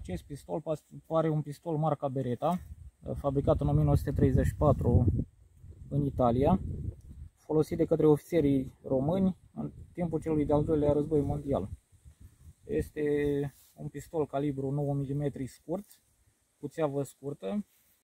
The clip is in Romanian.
Acest pistol pare un pistol marca Beretta, fabricat în 1934 în Italia, folosit de către ofițerii români în timpul celui de-al doilea război mondial. Este un pistol calibru 9 mm scurt, cu țeavă scurtă,